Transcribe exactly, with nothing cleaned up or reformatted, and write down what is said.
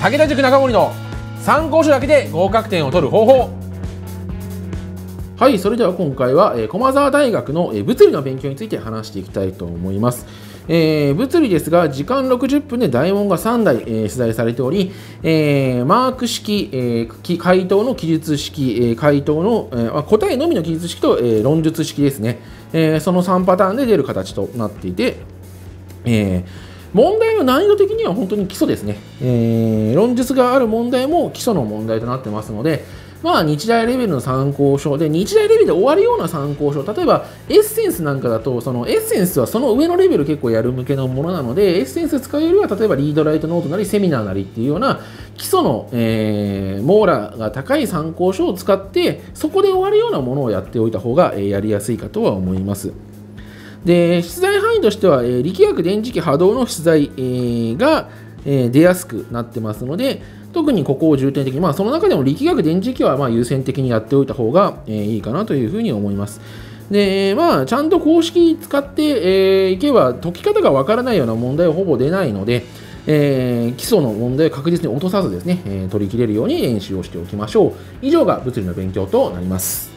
武田塾中森の参考書だけで合格点を取る方法。はい、それでは今回は、えー、駒澤大学の、えー、物理の勉強について話していきたいと思います。えー、物理ですが、時間ろくじゅっぷんで大問がさんだい、えー、出題されており、えー、マーク式、えー、回答の記述式、えー、回答の、えー、答えのみの記述式と、えー、論述式ですね、えー。そのさんパターンで出る形となっていて、えー、問題の難易度的には本当に基礎ですね。えー、論述がある問題も基礎の問題となってますので、まあ、日大レベルの参考書で、日大レベルで終わるような参考書、例えばエッセンスなんかだと、そのエッセンスはその上のレベル結構やる向けのものなので、エッセンス使うよりは、例えばリードライトノートなりセミナーなりっていうような基礎の、えー、網羅が高い参考書を使って、そこで終わるようなものをやっておいた方が、えー、やりやすいかとは思います。で、出題範囲としては、えー、力学電磁気波動の出題、えー、が、えー、出やすくなってますので、特にここを重点的に、まあ、その中でも力学電磁気はまあ優先的にやっておいた方が、えー、いいかなというふうに思います。で、まあ、ちゃんと公式使って、えー、いけば解き方がわからないような問題はほぼ出ないので、えー、基礎の問題を確実に落とさずですね、えー、取り切れるように練習をしておきましょう。以上が物理の勉強となります。